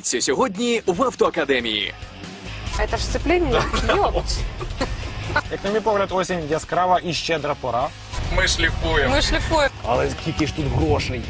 Дивіться сьогодні в Автоакадемії. Это ж сцепление. Ёпть. Як на мій погляд, осінь яскрава і щедра пора. Ми шліфуємо. Мы шлифуем. Але скільки ж тут грошей?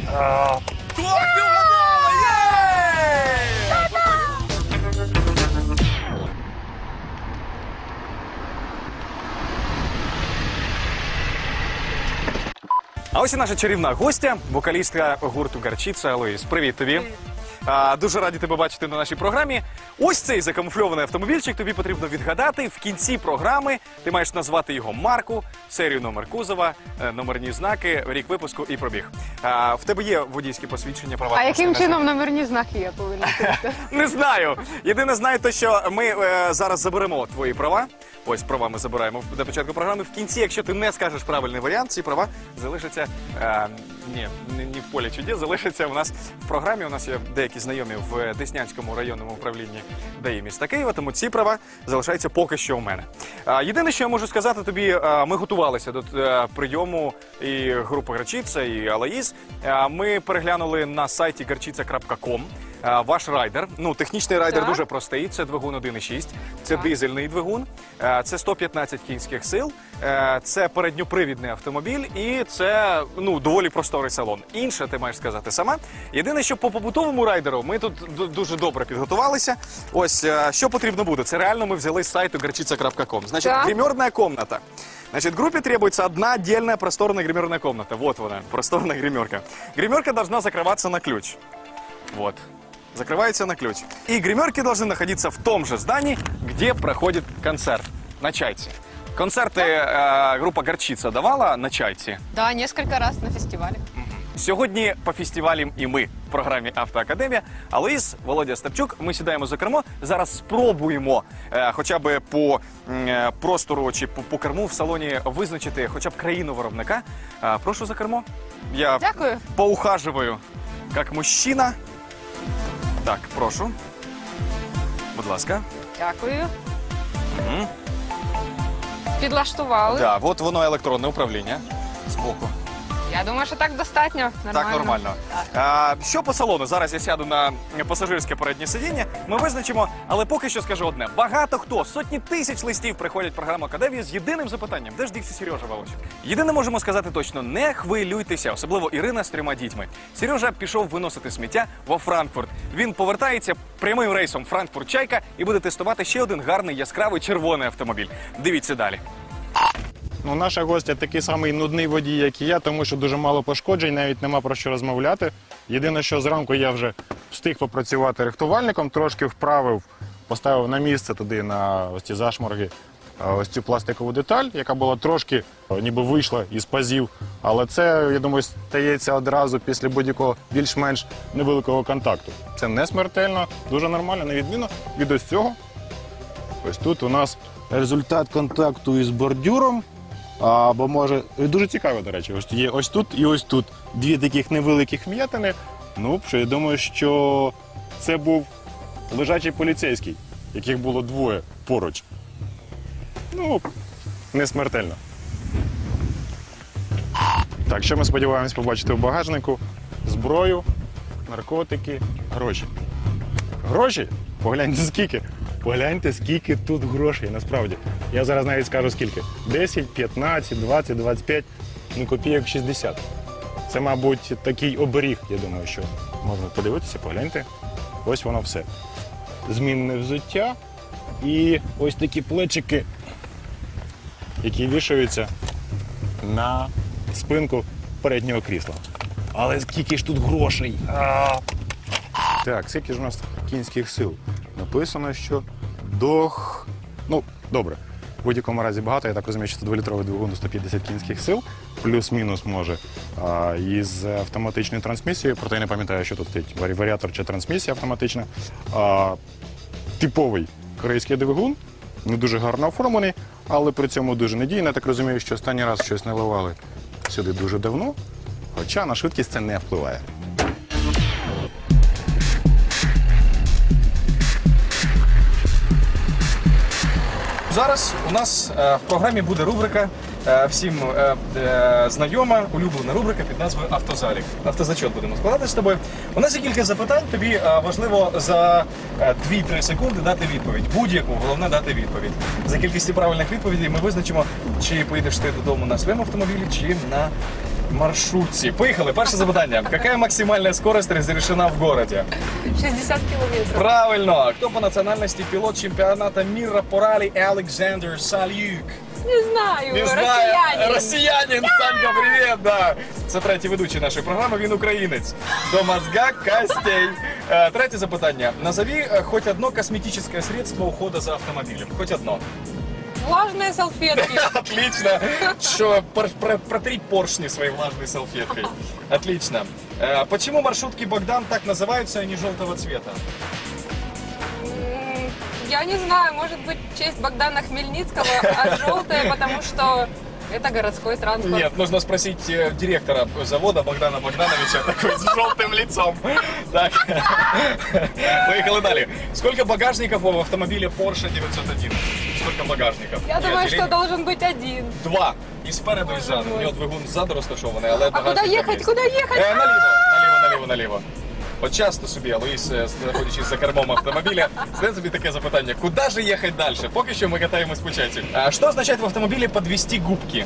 А ось і наша чарівна гостя, вокалістка гурту «Горчиця» Алоїс. Привіт тобі. Дуже раді тебе бачити на нашій програмі. Ось цей закамуфльований автомобільчик тобі потрібно відгадати. В кінці програми ти маєш назвати його марку, серію, номер кузова, номерні знаки, рік випуску і пробіг. В тебе є водійське посвідчення права? А яким чином номерні знаки я повинна писати? Не знаю. Єдине знаю те, що ми зараз заберемо твої права. Ось права ми забираємо до початку програми. В кінці, якщо ти не скажеш правильний варіант, ці права залишаться не в полі чудес, залишаться у нас в програмі. У нас є деякі знайомі в Деснянському районному управлінні ДАІ міста Києва, тому ці права залишаються поки що у мене. Єдине, що я можу сказати тобі, ми готувалися до прийому і групи «Горчиця», і «Алоїс». Ми переглянули на сайті gorchitsa.com. Ваш райдер, технічний райдер дуже простий, це двигун 1.6, це дизельний двигун, це 115 кінських сил, це передньопривідний автомобіль і це, доволі просторий салон. Інше ти маєш сказати сама. Єдине, що по побутовому райдеру ми тут дуже добре підготувалися. Ось, що потрібно буде, це реально ми взяли з сайту gorchitsa.com. Значить, гримерная комната. Значит, группе требуется одна отдельная просторная гримерная комната. Вот она, просторная гримерка. Гримерка должна закрываться на ключ. Вот. Закрывается на ключ. И гримерки должны находиться в том же здании, где проходит концерт. На Чайці. Концерти група «Горчиця» давала на Чайці? Да, несколько раз на фестивале. Сьогодні по фестивалям і ми в програмі «Автоакадемія». Алоїс, Володя Остапчук, ми сідаємо за кермо. Зараз спробуємо хоча б по простору чи по керму в салоні визначити хоча б країну виробника. Прошу за кермо. Я Дякую. поухаживаю як мужчина. Так, прошу. Будь ласка. Дякую. Підлаштували. Так, от воно електронне управління збоку. Я думаю, що так достатньо. Нормально. Так, нормально. Що по салону? Зараз я сяду на пасажирське переднє сидіння. Ми визначимо, але поки що скажу одне. Багато хто, сотні тисяч листів приходять в програму «Академія» з єдиним запитанням. Де ж дівся Сережа Волощук? Єдине можемо сказати точно, не хвилюйтеся, особливо Ірина з 3 дітьми. Сережа пішов виносити сміття во Франкфурт. Він повертається прямим рейсом Франкфурт-Чайка і буде тестувати ще один гарний яскравий червоний автомобіль. Дивіться далі. Наша гостя такий самий нудний водій, як і я, тому що дуже мало пошкоджень, навіть нема про що розмовляти. Єдине, що зранку я вже встиг попрацювати рихтувальником, трошки вправив, поставив на місце туди, на ось ці зашморги, ось цю пластикову деталь, яка була трошки, ніби вийшла із пазів. Але це, я думаю, стається одразу після будь-якого більш-менш невеликого контакту. Це не смертельно, дуже нормально, на відміну від ось цього. Ось тут у нас результат контакту із бордюром. Або може, дуже цікаво, до речі, ось є ось тут і ось тут дві таких невеликих вм'ятини. Що я думаю, що це був лежачий поліцейський, яких було двоє поруч. Не смертельно. Так, що ми сподіваємось побачити в багажнику? Зброю, наркотики, гроші. Гроші? Погляньте скільки. Погляньте, скільки тут грошей, насправді. Я зараз навіть скажу скільки. 10, 15, 20, 25, копійок 60. Це, мабуть, такий оберіг, я думаю, що можна подивитися, погляньте. Ось воно все. Змінне взуття і ось такі плечики, які вішаються на спинку переднього крісла. Але скільки ж тут грошей? Так, скільки ж у нас кінських сил? Написано, що добре, в будь-якому разі багато. Я так розумію, що це 2-літровий двигун 150 кінських сил, плюс-мінус може із автоматичною трансмісією, проте я не пам'ятаю, що тут стоїть, варіатор чи трансмісія автоматична. Типовий корейський двигун, не дуже гарно оформлений, але при цьому дуже надійний. Я так розумію, що останній раз щось наливали сюди дуже давно, хоча на швидкість це не впливає. Зараз у нас в програмі буде рубрика всім знайома, улюблена рубрика під назвою «Автозалік». Автозачот будемо складати з тобою. У нас є кілька запитань, тобі важливо за 2-3 секунди дати відповідь. Будь-яку, головне дати відповідь. За кількістю правильних відповідей ми визначимо, чи поїдеш ти додому на своєму автомобілі, чи на маршрутці. Поїхали. Перше запитання. Какая максимальная скорость разрешена в городе? 60 километров. Правильно. Кто по национальности пилот чемпионата мира по ралли Александр Сальюк? Не знаю, Не знаю. россиянин. Росіянин, Санька, привіт, да. Це третій ведучий нашої програми, він українець. До мозга костей. Третє запитання. Назови хоть одно косметическое средство ухода за автомобилем. Хоть одно. Влажные салфетки. Отлично. Что, протри поршни своей влажной салфеткой. Отлично. Почему маршрутки Богдан так называются, а не желтого цвета? Я не знаю, может быть, в честь Богдана Хмельницкого, а желтые, потому что это городской транспорт. Нет, нужно спросить директора завода Богдана Богдановича, такой с желтым лицом. Так, поехали далее. Сколько багажников в автомобиле Porsche 911? Сколько багажников? Я И думаю, отделений? что должен быть один. 2. І спереду, і ззаду. У нього двигун ззаду розташований, але А куда багажник там ехать? є. Куда ехать? Наліво. От часто собі, Луїс, знаходячись за кермом автомобіля, задає собі таке запитання, куди же їхати далі? Поки що ми катаємось по чаті. А що означає в автомобілі «подвести губки»?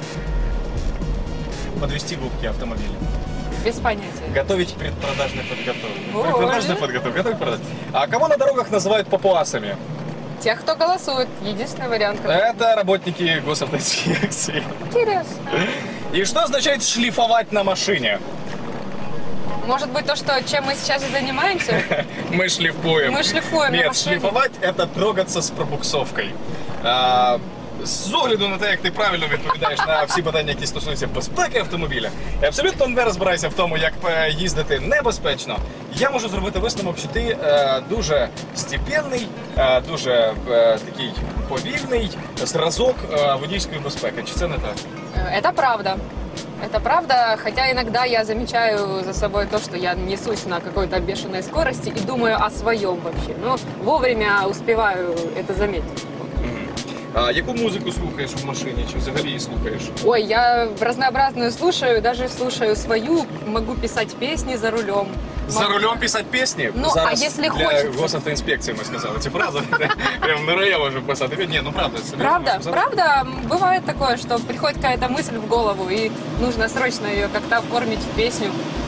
Подвести губки автомобиля. Без понятия. Готовить предпродажную подготовку. Ой. Предпродажную подготовку. Готовить продать. А кого на дорогах называют папуасами? Тех, кто голосует. Единственный вариант. Это работники госавтоинспекции. Интересно. И что означает шлифовать на машине? Может быть, то, что чем мы сейчас и занимаемся? Мы шлифуем. Мы шлифуем на Нет, машине. шлифовать – это трогаться с пробуксовкой. З огляду на те, як ти правильно відповідаєш на всі питання, які стосуються безпеки автомобіля, і абсолютно не розбирайся в тому, як їздити небезпечно, я можу зробити висновок, що ти дуже степенний, дуже такий повільний зразок водійської безпеки. Чи це не так? Это правда. Это правда, хотя иногда я замечаю за собой то, что я несусь на какой-то бешеной скорости и думаю о своем вообще. Но вовремя успеваю это заметить. А яку музику слухаєш в машині, чи взагалі її слухаєш? Ой, я разнообразную слушаю, даже слушаю свою, могу писать песни за рулем. За рулем писати пісні? Ну, а Зараз якщо для хочеться? госавтоінспекції ми сказали. Це правда? Прям не я можу писати. Ні, ну правда. це Правда, серйозно. правда, бывает такое, что приходит какая-то мысль в голову, и нужно срочно ее как-то оформить в песню.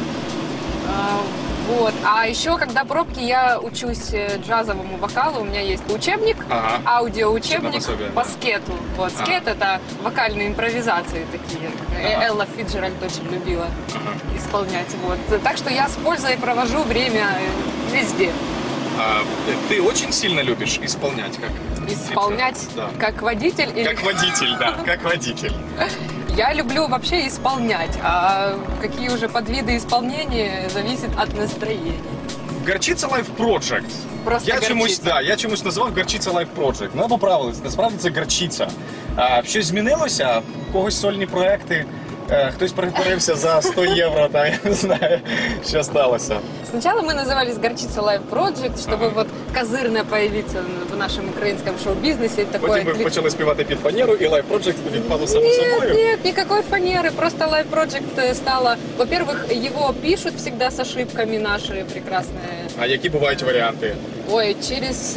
Вот. А еще, когда пробки, я учусь джазовому вокалу, у меня есть учебник, Ага. аудиоучебник пособие, по да. скету. Вот, скет это вокальные импровизации такие. Элла Фиджеральд очень любила исполнять. Вот. Так что я с пользой провожу время везде. Ты очень сильно любишь исполнять, как Исполнять Да. как водитель или... Как водитель, да, как водитель. Я люблю вообще исполнять, а какие уже подвиды исполнения зависит от настроения. Горчиця Life Project. Просто Я чомусь назвав Горчиця Life Project. Ну, поправились, насправді це горчиця. Щось змінилося? У когось сольні проекти? Хтось перетворився за 100 євро, та я не знаю, що сталося. Сначала мы назывались «Горчица Life Project», чтобы вот козырно появиться в нашем украинском шоу-бизнесе. Такое Потім ви почали співати під фанеру, і Life Project відпало само собою. Нет, никакой фанеры, просто Life Project стало... Во-первых, его пишут всегда с ошибками наши прекрасные. А які бувають варіанти? Ой, через,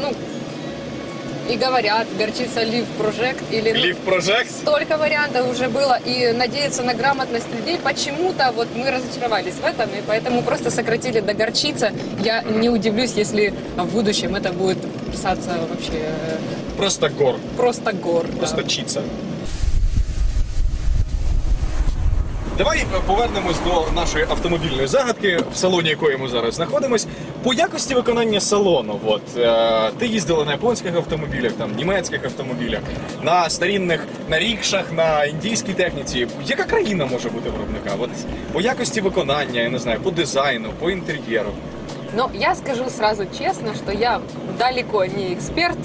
и говорят «Горчица Life Project» или... Life Project? Столько вариантов уже было, и надеяться на грамотность людей почему-то вот мы разочаровались в этом, и поэтому просто сократили до горчица. Я не удивлюсь, если в будущем это будет писаться вообще Просто гор, просто гор. просто да. чіца. Давай повернемось до нашої автомобільної загадки, в салоні якої ми зараз знаходимось. По якості виконання салону, ти їздила на японських автомобілях, німецьких автомобілях, на старінних, на рікшах, на індійській техніці. Яка країна може бути виробника? По якості виконання, я не знаю, по дизайну, по інтер'єру. Но я скажу сразу честно, что я далеко не эксперт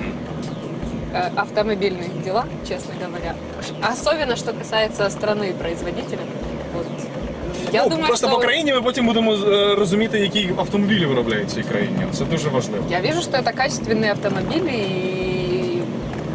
в автомобильных делах, честно говоря. Особенно, что касается страны-производителя. Вот. Я думаю, просто что... по країні ми потім будемо розуміти, які автомобілі виробляють в цій країні. Це дуже важливо. Я вижу, что это качественные автомобили, и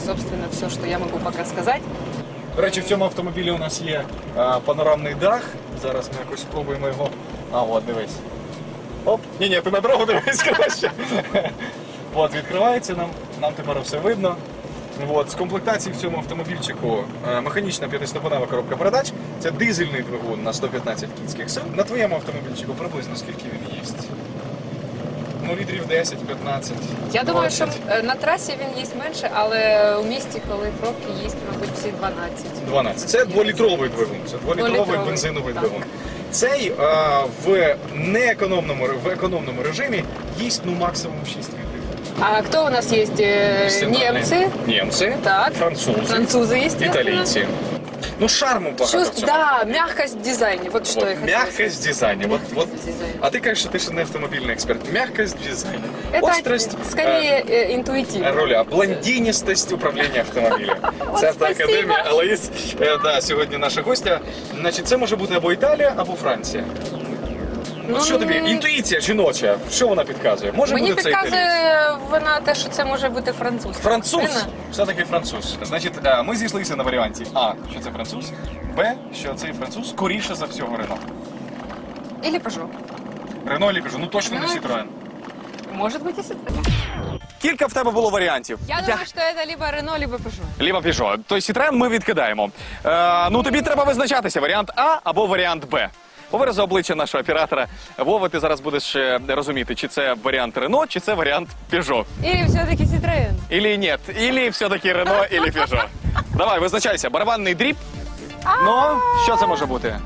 собственно, все, что я могу пока сказать. До речі, в цьому автомобілі у нас є панорамний дах. Зараз ми якось спробуємо його. А, от, дивись. Оп, ні, ти на дорогу дивись, краще. От, відкривається, нам тепер все видно. От, з комплектації в цьому автомобільчику механічна п'ятиступенева коробка передач. Це дизельний двигун на 115 кінських сил. На твоєму автомобільчику приблизно скільки він їсть? Ну, літрів 10-15. Я думаю, 20. що на трасі він їсть менше, але у місті, коли пробки, їсть, мабуть, всі 12. 12. Це дволітровий двигун. Це дволітровий Дволітровий, бензиновий так. двигун. Цей в економному режимі їсть максимум 6 літрів. А кто у нас есть? Немцы, Німці, Так. французи, французы, естественно. італійці. Ну, шарму багато в Чувств, цьому. да, мягкость в дизайне. Вот что я От, хотела м'якость в дизайні. Мягкость От, в дизайне. а ти кажеш, що ти ще не автомобільний експерт. М'якость в дизайні. Это Острость, скорее интуитивно. роля, блондиністость управління автомобілем. Це автоакадемія, але є сьогодні наша гостя. Значить, це може бути або Італія, або Франція. От що тобі? Інтуїція жіноча, що вона підказує? Може Мені бути це італійська? підказує вона те, що це може бути француз. Француз. Правильно? Все-таки француз. Значить, ми зійшлися на варіанті А, що це француз, Б, що цей француз скоріше за всього Рено. Или Peugeot. Рено или Peugeot, ну точно не Citroën. Может быть, и Citroën. Кілька в тебе було варіантів. Я думаю, що це либо Renault, либо Peugeot. Либо Peugeot. Тобто Citroën ми відкидаємо. Ну тобі треба визначатися, варіант А або варіант Б. По виразу обличчя нашого оператора Вова, ти зараз будеш розуміти, чи це варіант Renault, чи це варіант Peugeot. Или все-таки Citroën. Или нет, или все-таки Renault, или Peugeot. Давай, визначайся. Барабанний дріб. Ну, що це може бути?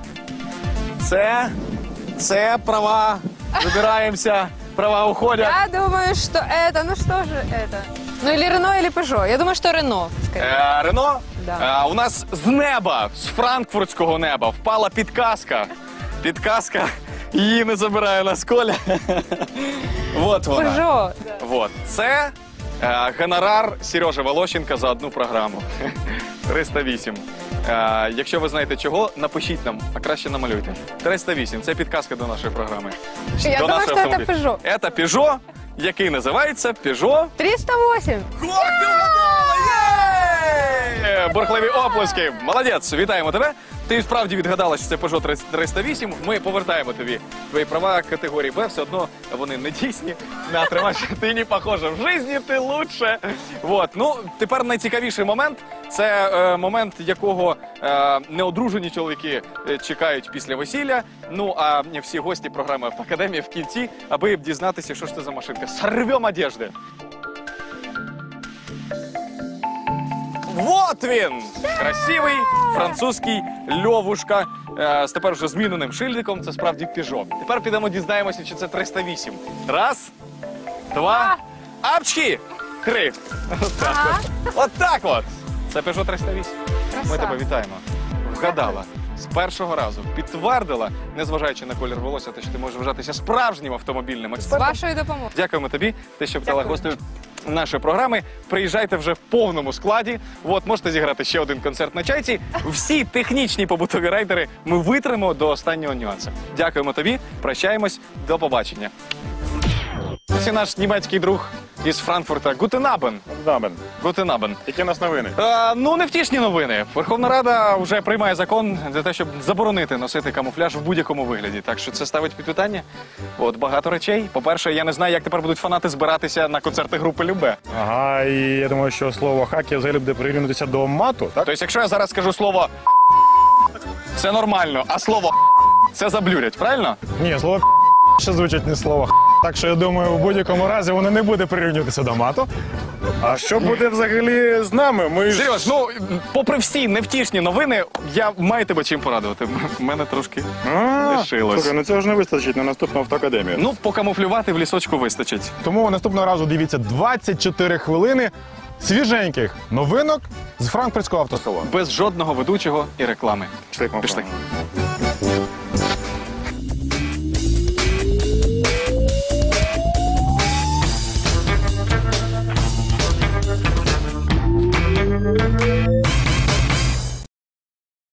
Це права. Вибираємося. Права уходять. Я думаю, что это, ну что же это? Ну или Renault, или Peugeot. Я думаю, что Renault, скорее. Рено, Да. у нас з неба, з франкфуртського неба впала підказка. Підказка, її не забирає нас Коля. Вот вона. Peugeot. Вот. Це гонорар Сережи Волощенка за одну програму. 308. Якщо ви знаєте чого, напишіть нам, а краще намалюйте. 308. Це підказка до нашої програми. Я До думаю, нашого що це автомобіля. Peugeot. Це Peugeot, який називається Peugeot 308. Бурхливі оплески. Молодець, вітаємо тебе. Ти справді відгадала, що це Peugeot 308. Ми повертаємо тобі твої права категорії Б. Все одно вони не дійсні. На тримай, що ти не похожа в житті, ти лучше. Вот. Ну, тепер найцікавіший момент. Це момент, якого неодружені чоловіки чекають після весілля. Ну, а всі гості програми Автоакадемії в кінці, аби дізнатися, що ж це за машинка. Сорвем одежди. Вот він! Красивий французький льовушка з тепер вже зміненим шильдиком. Це справді Peugeot. Тепер підемо дізнаємося, чи це 308. Раз, два, апчхі! 3. Отак от. Отак от. Це Peugeot 308. Ми тебе вітаємо. Вгадала. З першого разу підтвердила, незважаючи на колір волосся, те, що ти можеш вважатися справжнім автомобільним З експертом. вашою допомогою. Дякуємо тобі, те, що стала Дякую. гостею нашої програми. Приїжджайте вже в повному складі. От, можете зіграти ще один концерт на чайці. Всі технічні побутові райдери ми витримаємо до останнього нюансу. Дякуємо тобі, прощаємось, до побачення. Ось і наш німецький друг із Франкфурта. Гутенабен. Гутенабен. Які у нас новини? Ну, невтішні новини. Верховна Рада вже приймає закон для того, щоб заборонити носити камуфляж в будь-якому вигляді. Так що це ставить під питання. От багато речей. По-перше, я не знаю, як тепер будуть фанати збиратися на концерти групи Любе. Ага, і я думаю, що слово хаки взагалі буде прирівнятися до мату, так? Тобто, якщо я зараз скажу слово це нормально, а слово це заблюрять, правильно? Ні, слово ще звучить не слово. Так що я думаю, в будь-якому разі воно не буде прирівнюватися до мату. А що буде взагалі з нами? Ми ж... Серйоз, ну, попри всі невтішні новини, я маю тебе чим порадувати. В мене трошки лишилось. Слухай, ну цього ж не вистачить на наступну автоакадемію. Ну, покамуфлювати в лісочку вистачить. Тому наступного разу дивіться 24 хвилини свіженьких новинок з франкфуртського автосалону. Без жодного ведучого і реклами. Пішли. Пішли.